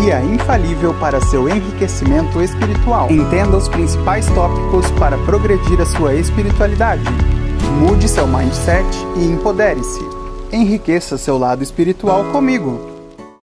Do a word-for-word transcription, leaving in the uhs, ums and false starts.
guia infalível para seu enriquecimento espiritual. Entenda os principais tópicos para progredir a sua espiritualidade. Mude seu mindset e empodere-se. Enriqueça seu lado espiritual comigo.